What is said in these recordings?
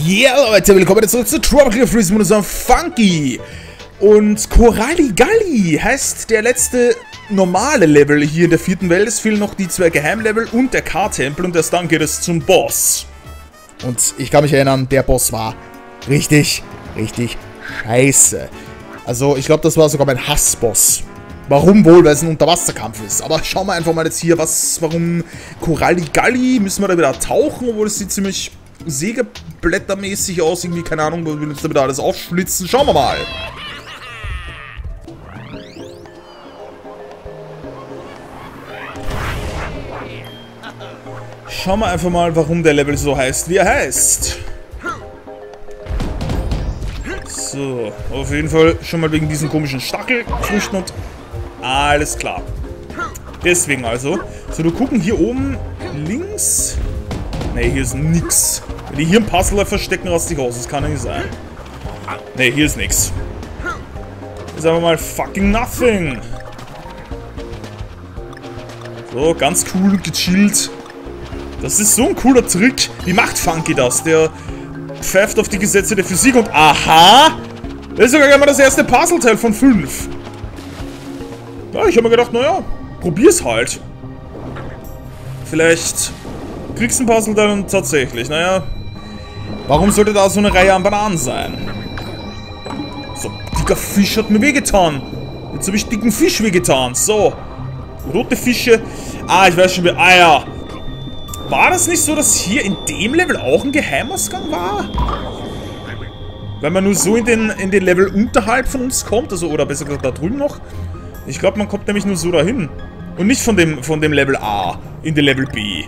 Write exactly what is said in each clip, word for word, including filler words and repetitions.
Yeah, Leute, willkommen zurück zu Tropical Freeze mit unserem Funky. Und Koralligalli heißt der letzte normale Level hier in der vierten Welt. Es fehlen noch die zwei Geheimlevel und der K-Tempel und erst dann geht es zum Boss. Und ich kann mich erinnern, der Boss war richtig, richtig scheiße. Also ich glaube, das war sogar mein Hassboss. Warum wohl? Weil es ein Unterwasserkampf ist. Aber schauen wir einfach mal jetzt hier, was, warum Koralligalli, müssen wir da wieder tauchen, obwohl es sieht ziemlich sägeblättermäßig aus, irgendwie, keine Ahnung, wir will uns da wieder alles aufschlitzen. Schauen wir mal. Schauen wir einfach mal, warum der Level so heißt, wie er heißt. So, auf jeden Fall schon mal wegen diesen komischen Stachelfrüchten und alles klar. Deswegen also. So, du gucken hier oben links. Ne, hier ist nix. Wenn die hier ein Puzzler verstecken, rast dich aus. Das kann ja nicht sein. Ne, hier ist nix. Ist aber mal fucking nothing. So, ganz cool und gechillt. Das ist so ein cooler Trick. Wie macht Funky das? Der pfeift auf die Gesetze der Physik und aha! Das ist sogar mal das erste Puzzleteil von fünf. Ja, ich habe mir gedacht, naja, probier's halt. Vielleicht kriegst du ein Puzzleteil und tatsächlich, naja. Warum sollte da so eine Reihe an Bananen sein? So, dicker Fisch hat mir wehgetan. Jetzt habe ich dicken Fisch wehgetan. So. Rote Fische. Ah, ich weiß schon wieder. Ah ja. War das nicht so, dass hier in dem Level auch ein Geheimausgang war? Weil man nur so in den, in den Level unterhalb von uns kommt, also, oder besser gesagt da drüben noch. Ich glaube, man kommt nämlich nur so dahin. Und nicht von dem, von dem Level A in den Level B.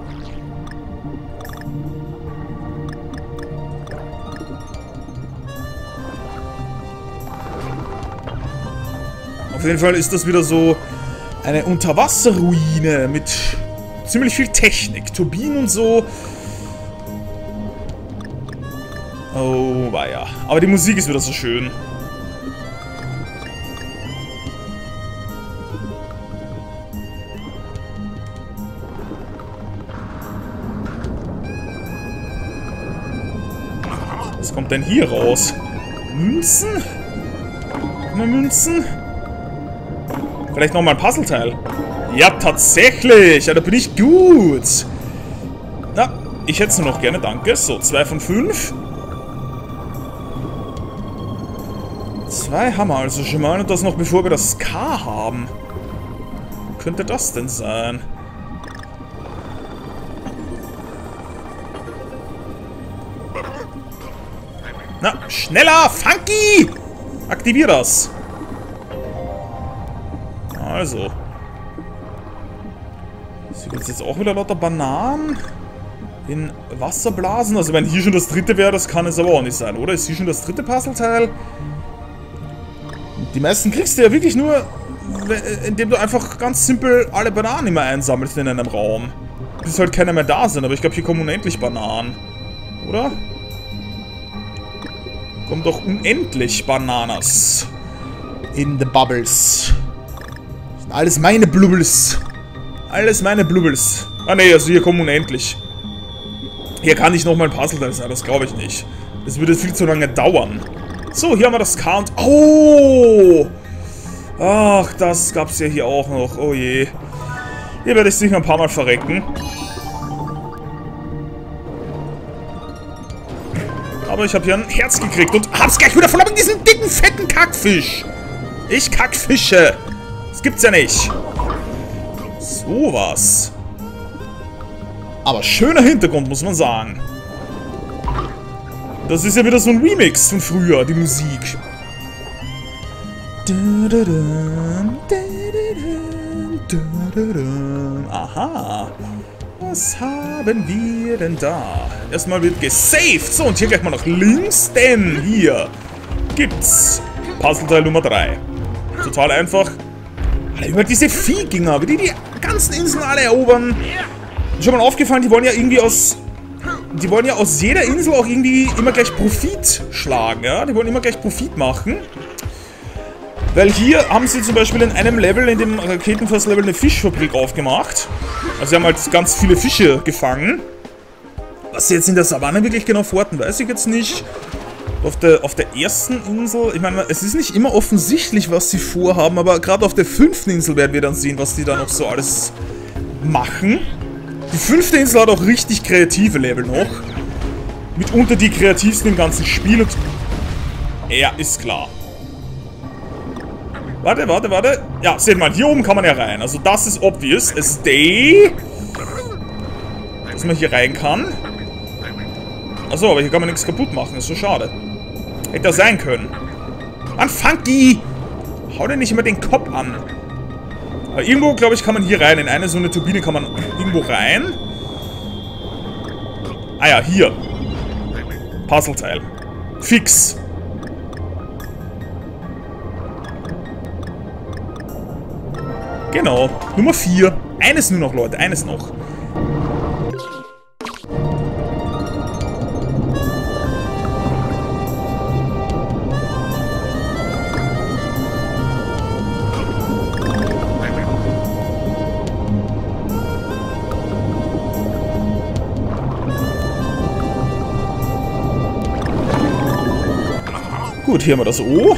Auf jeden Fall ist das wieder so eine Unterwasserruine mit ziemlich viel Technik, Turbinen und so. Oh, war ja. Aber die Musik ist wieder so schön. Was kommt denn hier raus? Münzen? Mal Münzen? Vielleicht nochmal ein Puzzleteil. Ja, tatsächlich. Ja, da bin ich gut. Na, ich hätte es nur noch gerne, danke. So, zwei von fünf. Zwei haben wir also schon mal. Und das noch bevor wir das K haben. Wo könnte das denn sein? Na, schneller, Funky! Aktivier das. Also. Sieht jetzt, jetzt auch wieder lauter Bananen in Wasserblasen. Also wenn hier schon das dritte wäre, das kann es aber auch nicht sein, oder? Ist hier schon das dritte Puzzleteil? Die meisten kriegst du ja wirklich nur, indem du einfach ganz simpel alle Bananen immer einsammelst in einem Raum. Bis halt keine mehr da sind, aber ich glaube, hier kommen unendlich Bananen. Oder? Kommen doch unendlich Bananas. In the bubbles. Das sind alles meine Blubbels. Alles meine Blubbels. Ah ne, also hier kommen unendlich. Hier kann ich nochmal ein Puzzleteil sein, das glaube ich nicht. Das würde viel zu lange dauern. So, hier haben wir das K und... Oh! Ach, das gab es ja hier auch noch. Oh je. Hier werde ich sicher ein paar Mal verrecken. Aber ich habe hier ein Herz gekriegt und hab's gleich wieder voll mit diesem dicken, fetten Kackfisch. Ich Kackfische. Das gibt's ja nicht. Sowas. Aber schöner Hintergrund, muss man sagen. Das ist ja wieder so ein Remix von früher, die Musik. Aha. Was haben wir denn da? Erstmal wird gesaved. So, und hier gleich mal nach links, denn hier gibt's Puzzleteil Nummer drei. Total einfach. Alter, über diese Viehgänger, wie die die ganzen Inseln alle erobern. Ist schon mal aufgefallen, die wollen ja irgendwie aus... Die wollen ja aus jeder Insel auch irgendwie immer gleich Profit schlagen, ja? Die wollen immer gleich Profit machen. Weil hier haben sie zum Beispiel in einem Level, in dem Raketenfass-Level, eine Fischfabrik aufgemacht. Also sie haben halt ganz viele Fische gefangen. Was sie jetzt in der Savanne wirklich genau vorhatten, weiß ich jetzt nicht. Auf der, auf der ersten Insel, ich meine, es ist nicht immer offensichtlich, was sie vorhaben, aber gerade auf der fünften Insel werden wir dann sehen, was die da noch so alles machen. Die fünfte Insel hat auch richtig kreative Level noch. Mitunter die kreativsten im ganzen Spiel und... Ja, ist klar. Warte, warte, warte. Ja, seht mal, hier oben kann man ja rein. Also das ist obvious. A stay. Dass man hier rein kann. Achso, aber hier kann man nichts kaputt machen. Das ist so schade. Hätte das sein können. Mann, Funky! Hau dir nicht immer den Kopf an. Aber irgendwo, glaube ich, kann man hier rein. In eine so eine Turbine kann man irgendwo rein. Ah ja, hier. Puzzleteil. Fix. Genau. Nummer vier. Eines nur noch, Leute. Eines noch. Gut, hier haben wir das O.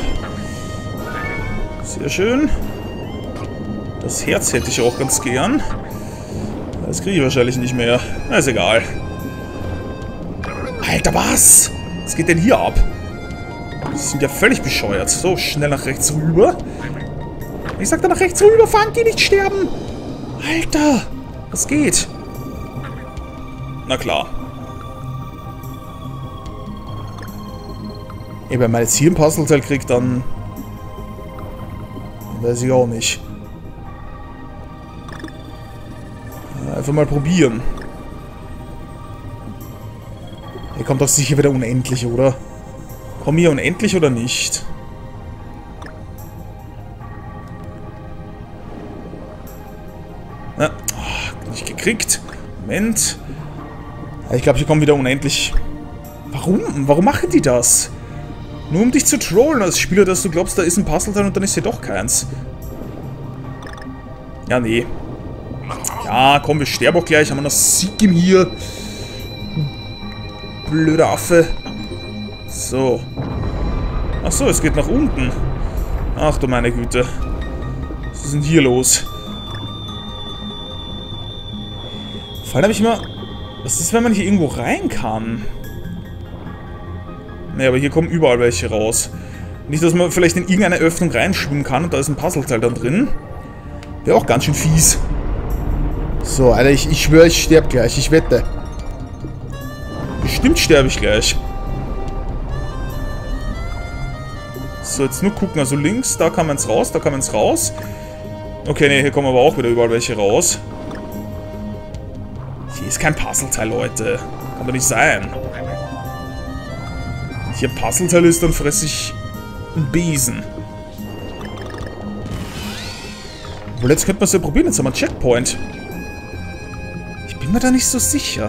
Sehr schön. Das Herz hätte ich auch ganz gern. Das kriege ich wahrscheinlich nicht mehr. Na, ist egal. Alter, was? Was geht denn hier ab? Die sind ja völlig bescheuert. So, schnell nach rechts rüber. Ich sag da nach rechts rüber, Funky, nicht sterben. Alter, was geht? Na klar. Ey, wenn man jetzt hier ein Puzzleteil kriegt, dann... weiß ich auch nicht. Einfach mal probieren. Hier kommt doch sicher wieder unendlich, oder? Kommen hier unendlich oder nicht? Na, oh, nicht gekriegt. Moment. Ich glaube, hier kommen wieder unendlich. Warum? Warum machen die das? Nur um dich zu trollen als Spieler, dass du glaubst, da ist ein Puzzleteil und dann ist hier doch keins. Ja, nee. Ja, komm, wir sterben auch gleich. Haben wir noch Sigim hier. Blöder Affe. So. Achso, es geht nach unten. Ach du meine Güte. Was ist denn hier los? Vor allem habe ich immer... Was ist, wenn man hier irgendwo rein kann? Ne, aber hier kommen überall welche raus. Nicht, dass man vielleicht in irgendeine Öffnung reinschwimmen kann und da ist ein Puzzleteil dann drin. Wäre auch ganz schön fies. So, Alter, ich, ich schwöre, ich sterbe gleich. Ich wette. Bestimmt sterbe ich gleich. So, jetzt nur gucken. Also links, da kann man es raus, da kann man es raus. Okay, ne, hier kommen aber auch wieder überall welche raus. Hier ist kein Puzzleteil, Leute. Kann doch nicht sein. Wenn hier ein Puzzleteil ist, dann fresse ich einen Besen. Obwohl, jetzt könnte man es ja probieren. Jetzt haben wir einen Checkpoint. Ich bin mir da nicht so sicher.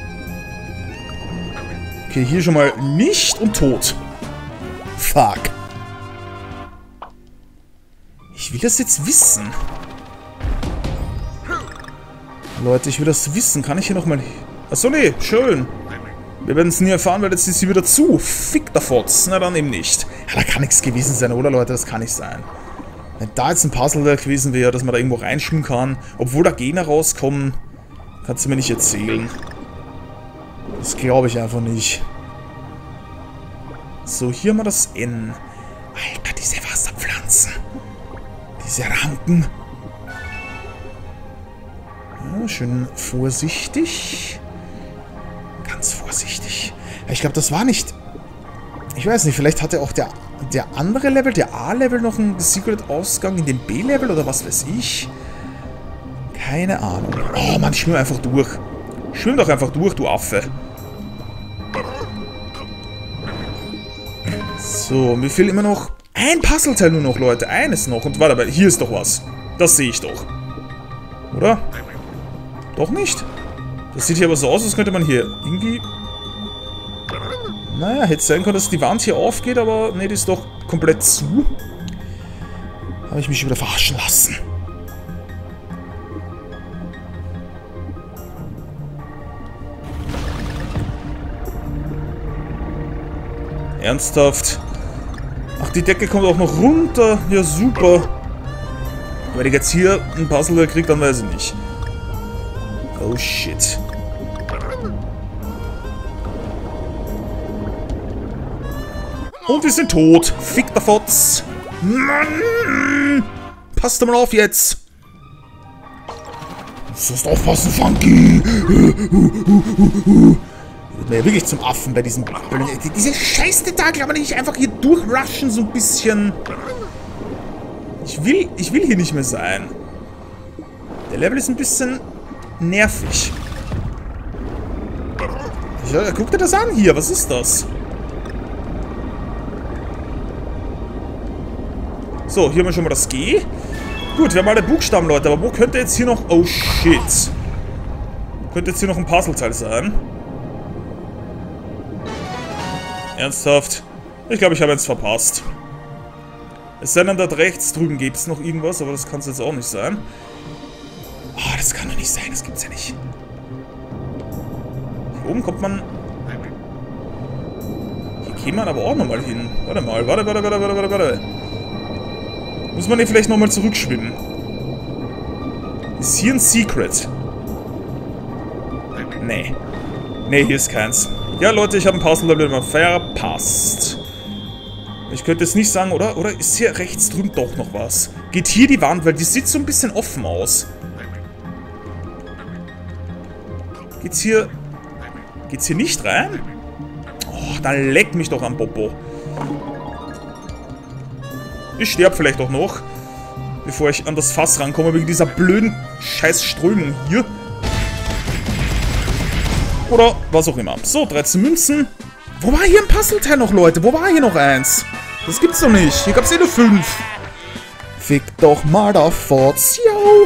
Okay, hier schon mal nicht und tot. Fuck. Ich will das jetzt wissen. Leute, ich will das wissen. Kann ich hier nochmal... Achso, nee, schön. Wir werden es nie erfahren, weil jetzt ist sie wieder zu. Fick der Fotz. Na, dann eben nicht. Ja, da kann nichts gewesen sein, oder Leute? Das kann nicht sein. Wenn da jetzt ein Puzzle da gewesen wäre, dass man da irgendwo reinschwimmen kann, obwohl da Gegner rauskommen, kannst du mir nicht erzählen. Das glaube ich einfach nicht. So, hier haben wir das N. Alter, diese Wasserpflanzen. Diese Ranken. Ja, schön vorsichtig. Ganz vorsichtig. Ich glaube, das war nicht... Ich weiß nicht, vielleicht hatte auch der, der andere Level, der A-Level, noch einen Secret-Ausgang in dem B-Level oder was weiß ich. Keine Ahnung. Oh Mann, schwimm einfach durch. Schwimm doch einfach durch, du Affe. So, mir fehlt immer noch ein Puzzleteil nur noch, Leute. Eines noch. Und warte, hier ist doch was. Das sehe ich doch. Oder? Doch nicht? Das sieht hier aber so aus, als könnte man hier irgendwie... Naja, hätte sein können, dass die Wand hier aufgeht, aber ne, die ist doch komplett zu. Habe ich mich wieder verarschen lassen. Ernsthaft? Ach, die Decke kommt auch noch runter. Ja, super. Wenn ich jetzt hier ein Puzzle kriege, dann weiß ich nicht. Oh, shit. Und wir sind tot. Fick der Fotz. Mann! Passt mal auf jetzt. Du musst aufpassen, Funky. Ja, wirklich zum Affen bei diesem... Diese scheiß Tentakel, aber nicht einfach hier durchrushen, so ein bisschen... Ich will, ich will hier nicht mehr sein. Der Level ist ein bisschen nervig. Ja, guck dir das an hier, was ist das? So, hier haben wir schon mal das G. Gut, wir haben alle Buchstaben, Leute, aber wo könnte jetzt hier noch... Oh, shit. Könnte jetzt hier noch ein Puzzleteil sein? Ernsthaft? Ich glaube, ich habe jetzt verpasst. Es sei denn, dort rechts drüben gibt es noch irgendwas, aber das kann es jetzt auch nicht sein. Oh, das kann doch nicht sein, das gibt's ja nicht. Hier oben kommt man... Hier käme man aber auch nochmal hin. Warte mal, warte, warte, warte, warte, warte, warte. Muss man hier vielleicht nochmal zurückschwimmen? Ist hier ein Secret? Nee. Nee, hier ist keins. Ja, Leute, ich habe ein Puzzle-Level immer verpasst. Ich könnte jetzt nicht sagen, oder? Oder ist hier rechts drüben doch noch was? Geht hier die Wand, weil die sieht so ein bisschen offen aus. Geht's hier... Geht's hier nicht rein? Oh, dann leck mich doch am Popo. Ich sterbe vielleicht auch noch, bevor ich an das Fass rankomme, wegen dieser blöden Scheißströmung hier. Oder was auch immer. So, dreizehn Münzen. Wo war hier ein Puzzleteil noch, Leute? Wo war hier noch eins? Das gibt's doch nicht. Hier gab's eh nur fünf. Fick doch mal der Fotz. Yo.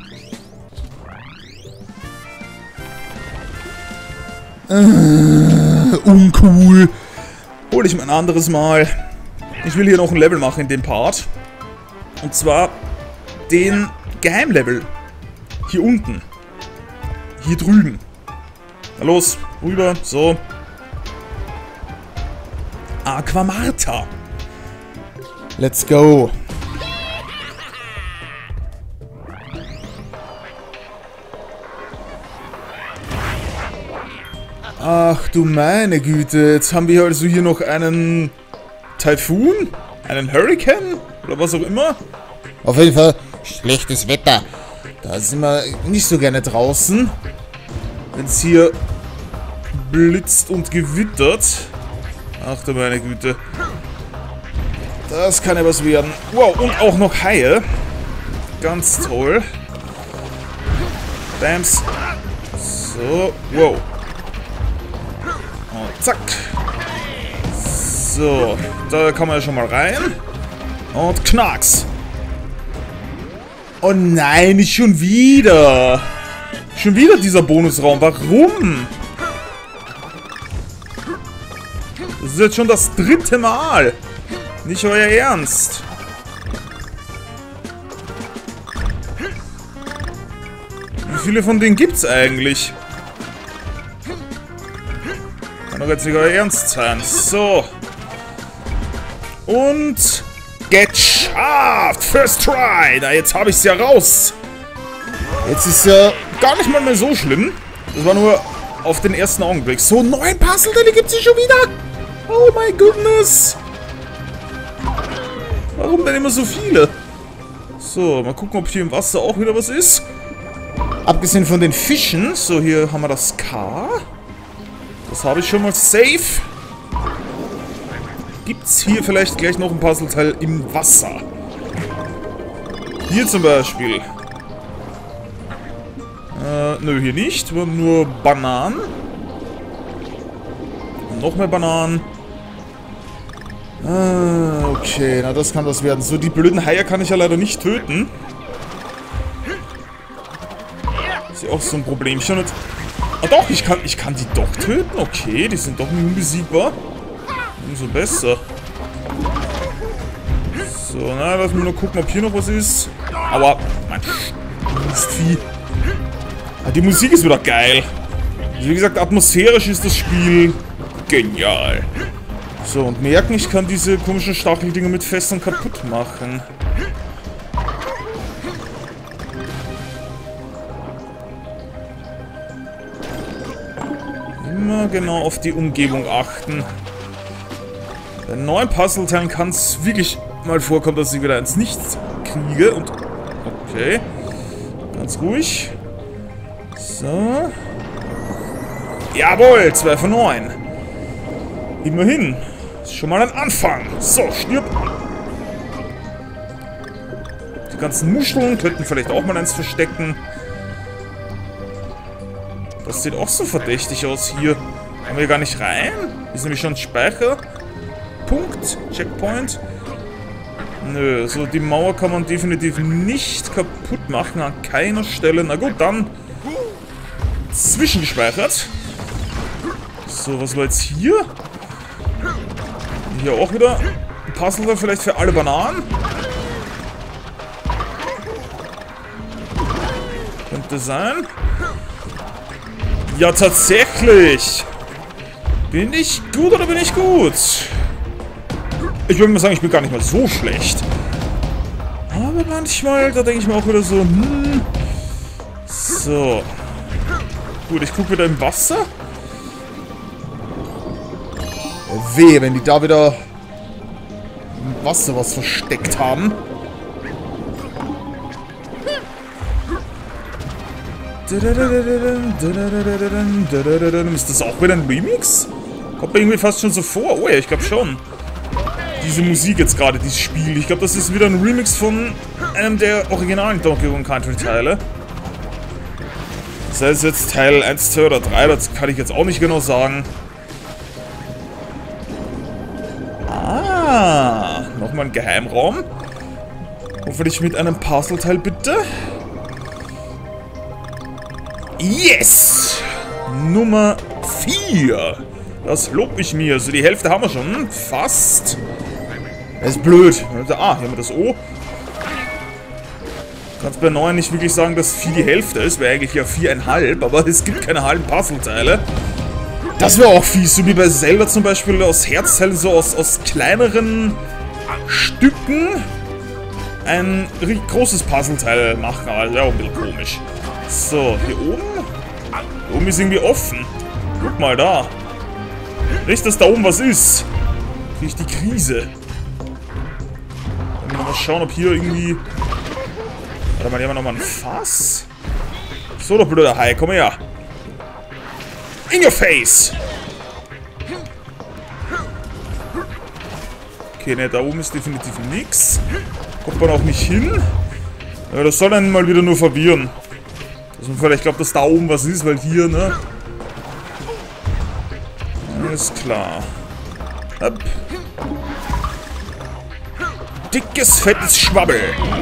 Äh, uncool. Hol ich mal ein anderes Mal. Ich will hier noch ein Level machen in dem Part. Und zwar den Geheimlevel. Hier unten. Hier drüben. Na los, rüber, so. Aqua Marta. Let's go. Ach du meine Güte, jetzt haben wir also hier noch einen Taifun? Einen Hurricane? Oder was auch immer? Auf jeden Fall schlechtes Wetter. Da sind wir nicht so gerne draußen. Wenn es hier blitzt und gewittert. Ach du meine Güte. Das kann ja was werden. Wow, und auch noch Haie. Ganz toll. Bams. So, wow. Und zack. So, da kann man ja schon mal rein. Und Knacks. Oh nein, nicht schon wieder. Schon wieder dieser Bonusraum. Warum? Das ist jetzt schon das dritte Mal. Nicht euer Ernst. Wie viele von denen gibt's eigentlich? Kann doch jetzt nicht euer Ernst sein. So. Und... Geschafft! First try! Da, jetzt habe ich es ja raus. Jetzt ist ja gar nicht mal mehr so schlimm. Das war nur auf den ersten Augenblick. So, neun Puzzle-Teile gibt es hier schon wieder. Oh my goodness. Warum denn immer so viele? So, mal gucken, ob hier im Wasser auch wieder was ist. Abgesehen von den Fischen. So, hier haben wir das K. Das habe ich schon mal safe. Gibt es hier vielleicht gleich noch ein Puzzleteil im Wasser? Hier zum Beispiel. Äh, nö, hier nicht. Nur Bananen. Und noch mehr Bananen. Ah, okay. Na, das kann das werden. So, die blöden Haie kann ich ja leider nicht töten. Ist ja auch so ein Problemchen. Ah doch, ich kann, ich kann die doch töten. Okay, die sind doch unbesiegbar. Umso besser. So, na, lass mich nur gucken, ob hier noch was ist. Aber, mein Mistvieh. Ah, die Musik ist wieder geil. Also wie gesagt, atmosphärisch ist das Spiel genial. So, und merken, ich kann diese komischen Stacheldinger mit Fässern kaputt machen. Immer genau auf die Umgebung achten. Bei neuen Puzzleteilen kann es wirklich mal vorkommen, dass ich wieder ins Nichts kriege. Und okay. Ganz ruhig. So. Jawohl, zwei von neun. Immerhin. Ist schon mal ein Anfang. So, stirb. Die ganzen Muscheln könnten vielleicht auch mal eins verstecken. Das sieht auch so verdächtig aus hier. Kommen wir gar nicht rein? Ist nämlich schon ein Speicherpunkt. Checkpoint. Nö, so die Mauer kann man definitiv nicht kaputt machen. An keiner Stelle. Na gut, dann zwischengespeichert. So, was war jetzt hier? Hier auch wieder ein Puzzle vielleicht für alle Bananen. Könnte sein. Ja, tatsächlich. Bin ich gut oder bin ich gut? Ich würde mal sagen, ich bin gar nicht mal so schlecht. Aber manchmal, da denke ich mir auch wieder so, hm. So. Gut, ich gucke wieder im Wasser. Wehe, wenn die da wieder im Wasser was versteckt haben. Ist das auch wieder ein Remix? Kommt mir irgendwie fast schon so vor. Oh ja, ich glaube schon. Diese Musik jetzt gerade, dieses Spiel. Ich glaube, das ist wieder ein Remix von einem der originalen Donkey Kong Country Teile. Sei es jetzt Teil eins, zwei oder drei, das kann ich jetzt auch nicht genau sagen. Ah, nochmal ein Geheimraum. Hoffentlich mit einem Puzzleteil, bitte. Yes! Nummer vier. Das lob ich mir. Also die Hälfte haben wir schon. Fast. Das ist blöd. Ah, hier haben wir das O. Du kannst bei neun nicht wirklich sagen, dass vier die Hälfte ist. Wäre eigentlich ja viereinhalb, aber es gibt keine halben Puzzleteile. Das wäre auch fies. So wie bei Zelda zum Beispiel aus Herzteilen, so aus, aus kleineren Stücken ein großes Puzzleteil machen. Also ja, auch ein bisschen komisch. So, hier oben. Hier oben ist irgendwie offen. Guck mal da. Nicht, dass da oben was ist. Krieg ich die Krise. Dann mal schauen, ob hier irgendwie... Warte mal, hier haben wir nochmal ein Fass. So, doch blöder Hai, komm her. In your face! Okay, ne, da oben ist definitiv nichts. Kommt man auch nicht hin. Ja, das soll einen mal wieder nur verwirren. Dass man vielleicht glaubt, dass da oben was ist, weil hier, ne? Alles klar. Hopp. Dickes, fettes Schwabbel.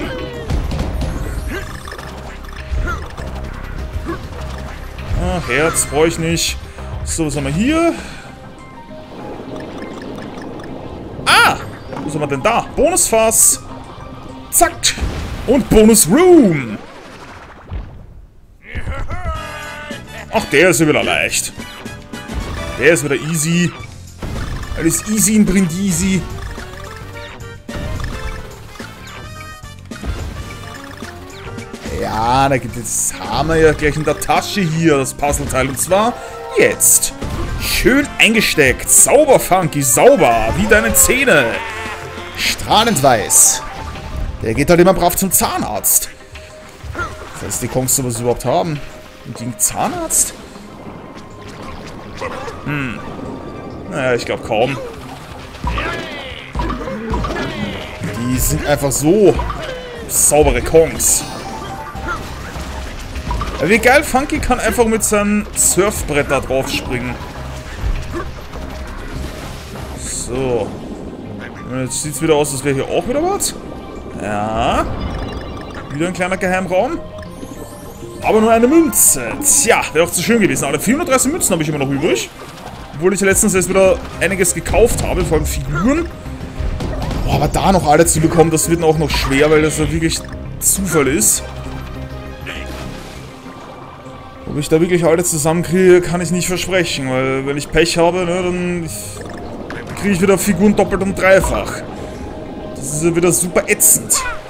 Ah, Herz brauche ich nicht. So, was haben wir hier? Ah! Was haben wir denn da? Bonusfass. Zack. Und Bonus Room. Ach, der ist ja wieder leicht. Der ist wieder easy. Alles easy in Brindisi. Ja, da gibt es, haben wir ja gleich in der Tasche hier das Puzzleteil. Und zwar jetzt. Schön eingesteckt. Sauber, Funky, sauber. Wie deine Zähne. Strahlend weiß. Der geht halt immer brav zum Zahnarzt. Falls die Kongs sowas überhaupt haben. Und den Zahnarzt? Hm. Naja, ich glaube kaum. Die sind einfach so saubere Kongs. Aber wie geil, Funky kann einfach mit seinem Surfbrett da drauf springen. So. Und jetzt sieht es wieder aus, als wäre hier auch wieder was. Ja. Wieder ein kleiner Geheimraum. Aber nur eine Münze. Tja, wäre auch zu schön gewesen. Aber vierhundertdreißig Münzen habe ich immer noch übrig. Obwohl ich letztens erst wieder einiges gekauft habe, vor allem Figuren. Boah, aber da noch alle zu bekommen, das wird auch noch schwer, weil das ja wirklich Zufall ist. Ob ich da wirklich alle zusammenkriege, kann ich nicht versprechen. Weil wenn ich Pech habe, ne, dann kriege ich wieder Figuren doppelt und dreifach. Das ist ja wieder super ätzend.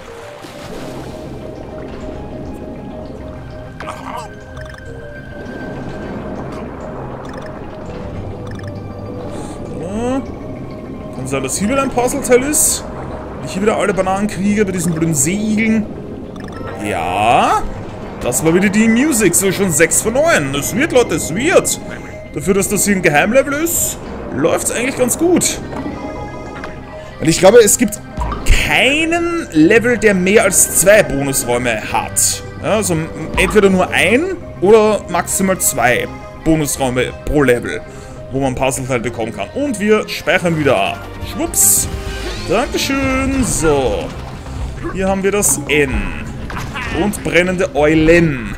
So. Kann sein, dass hier wieder ein Puzzleteil ist. Ich hier wieder alle Bananen kriege bei diesen blöden Seeigeln. Ja. Das war wieder die Music. So, schon sechs von neun. Es wird, Leute, es wird. Dafür, dass das hier ein Geheimlevel ist, läuft es eigentlich ganz gut. Und ich glaube, es gibt keinen Level, der mehr als zwei Bonusräume hat. Ja, also entweder nur ein oder maximal zwei Bonusräume pro Level, wo man Puzzleteile bekommen kann. Und wir speichern wieder ab. Schwupps. Dankeschön. So. Hier haben wir das N. Und brennende Eulen.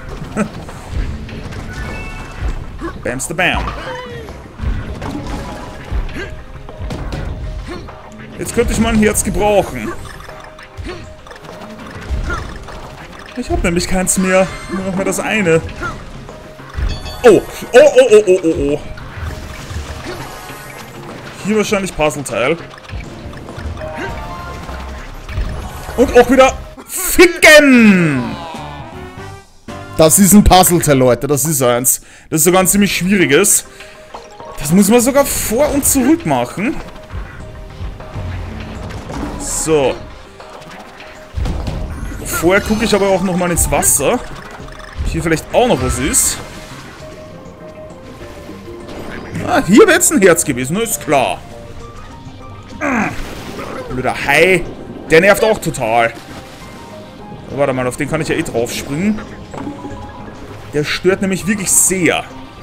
Bamster Bam. Jetzt könnte ich mal ein Herz gebrauchen. Ich habe nämlich keins mehr. Nur noch mehr das eine. Oh. Oh, oh, oh, oh, oh, oh. Hier wahrscheinlich Puzzleteil. Und auch wieder Ficken! Das ist ein Puzzleteil, Leute. Das ist eins. Das ist sogar ein ziemlich schwieriges. Das muss man sogar vor und zurück machen. So. Vorher gucke ich aber auch nochmal ins Wasser. Hier vielleicht auch noch was ist. Ah, hier wäre jetzt ein Herz gewesen, ne? Ist klar. Blöder Hai. Der nervt auch total. Warte mal, auf den kann ich ja eh drauf springen. Der stört nämlich wirklich sehr.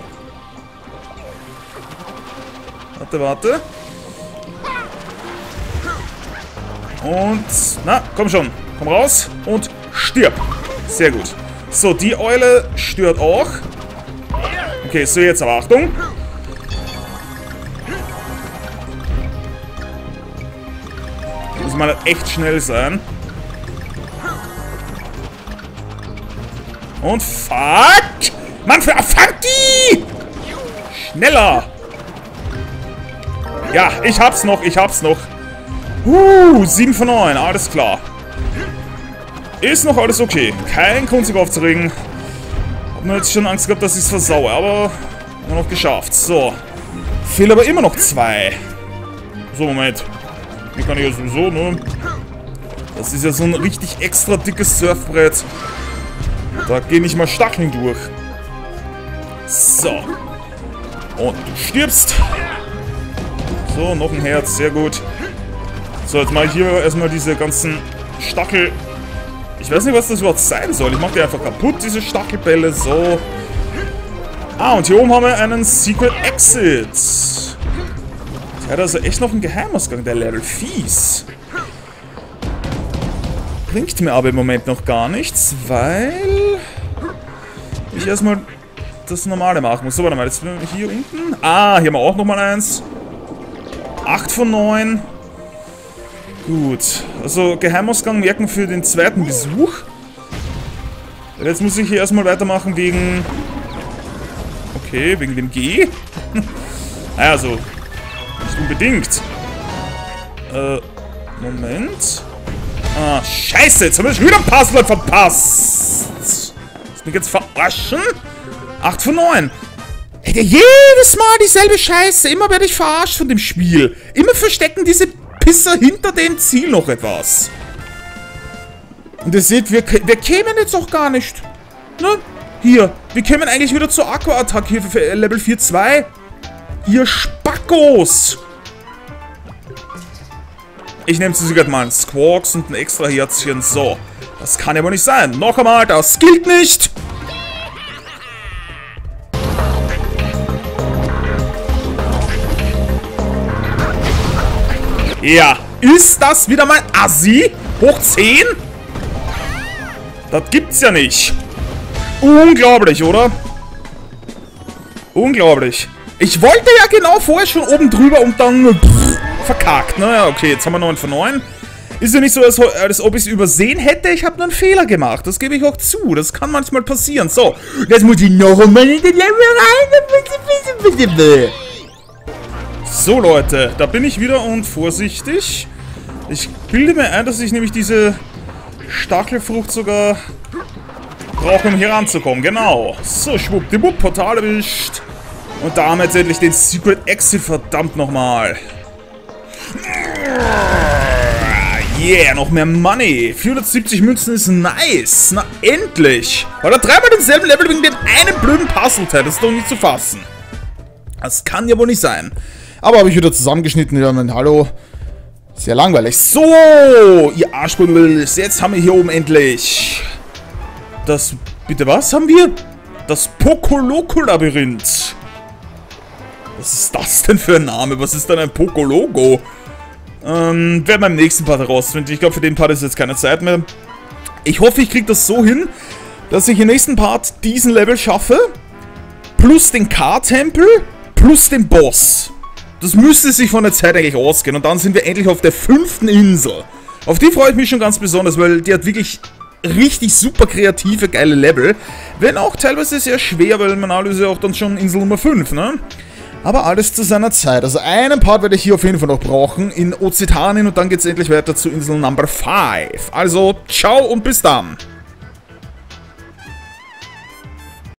Warte, warte. Und, na, komm schon. Komm raus und stirb. Sehr gut. So, die Eule stört auch. Okay, so jetzt aber Achtung. Muss mal echt schnell sein. Und fuck! Mann, für Funky! Schneller! Ja, ich hab's noch, ich hab's noch. Uh, sieben von neun, alles klar. Ist noch alles okay. Kein Grund, sich aufzuregen. Hab mir jetzt schon Angst gehabt, dass ich's versaue, aber immer noch geschafft. So. Fehlen aber immer noch zwei. So, Moment. Die kann ich ja sowieso, ne? Das ist ja so ein richtig extra dickes Surfbrett. Da gehen nicht mal Stacheln durch. So. Und du stirbst. So, noch ein Herz. Sehr gut. So, jetzt mache ich hier erstmal diese ganzen Stachel... Ich weiß nicht, was das überhaupt sein soll. Ich mache die einfach kaputt, diese Stachelbälle. So. Ah, und hier oben haben wir einen Secret Exit. Der hat also echt noch einen Geheimausgang, der Level. Fies. Bringt mir aber im Moment noch gar nichts, weil ich erstmal das Normale machen muss. So, warte mal, jetzt bin ich hier unten. Ah, hier haben wir auch nochmal eins. acht von neun. Gut. Also Geheimausgang merken für den zweiten Besuch. Jetzt muss ich hier erstmal weitermachen wegen... Okay, wegen dem G. Also, nicht unbedingt. Äh, Moment. Ah, scheiße, jetzt haben wir schon wieder ein Puzzle verpasst. Lass mich jetzt verarschen. acht von neun. Ey, jedes Mal dieselbe Scheiße. Immer werde ich verarscht von dem Spiel. Immer verstecken diese Pisser hinter dem Ziel noch etwas. Und ihr seht, wir, wir kämen jetzt auch gar nicht. Ne? Hier, wir kämen eigentlich wieder zur Aqua-Attacke hier für Level vier Punkt zwei. Ihr Spackos. Ich nehme zu sogar mal einen Squawks und ein extra Herzchen. So, das kann ja wohl nicht sein. Noch einmal, das gilt nicht. Ja, ist das wieder mein Assi? Hoch zehn? Das gibt's ja nicht. Unglaublich, oder? Unglaublich. Ich wollte ja genau vorher schon oben drüber und dann pff, verkackt. Naja, okay, jetzt haben wir neun von neun. Ist ja nicht so, als, als ob ich es übersehen hätte. Ich habe nur einen Fehler gemacht. Das gebe ich auch zu. Das kann manchmal passieren. So, jetzt muss ich noch einmal in den Level rein. So, Leute, da bin ich wieder und vorsichtig. Ich bilde mir ein, dass ich nämlich diese Stachelfrucht sogar brauche, um hier ranzukommen. Genau. So, schwuppdiwupp, Portal erwischt. Und da haben wir jetzt endlich den Secret Exit, verdammt nochmal. Yeah, noch mehr Money. vierhundertsiebzig Münzen ist nice. Na, endlich. Oder dreimal denselben Level wegen dem einen blöden Puzzleteil. Das ist doch nicht zu fassen. Das kann ja wohl nicht sein. Aber habe ich wieder zusammengeschnitten. Ja, mein, hallo. Sehr langweilig. So, ihr Arschbummels. Jetzt haben wir hier oben endlich das... Bitte was haben wir? Das Pokoloko-Labyrinth. Was ist das denn für ein Name? Was ist denn ein Pokologo? Ähm, werden wir im nächsten Part herausfinden. Ich glaube, für den Part ist jetzt keine Zeit mehr. Ich hoffe, ich kriege das so hin, dass ich im nächsten Part diesen Level schaffe. Plus den K-Tempel, plus den Boss. Das müsste sich von der Zeit eigentlich ausgehen. Und dann sind wir endlich auf der fünften Insel. Auf die freue ich mich schon ganz besonders, weil die hat wirklich richtig super kreative, geile Level. Wenn auch teilweise sehr schwer, weil man ist ja auch dann schon Insel Nummer fünf, ne? Aber alles zu seiner Zeit. Also einen Part werde ich hier auf jeden Fall noch brauchen in Ozitanien und dann geht es endlich weiter zu Insel Number fünf. Also, ciao und bis dann.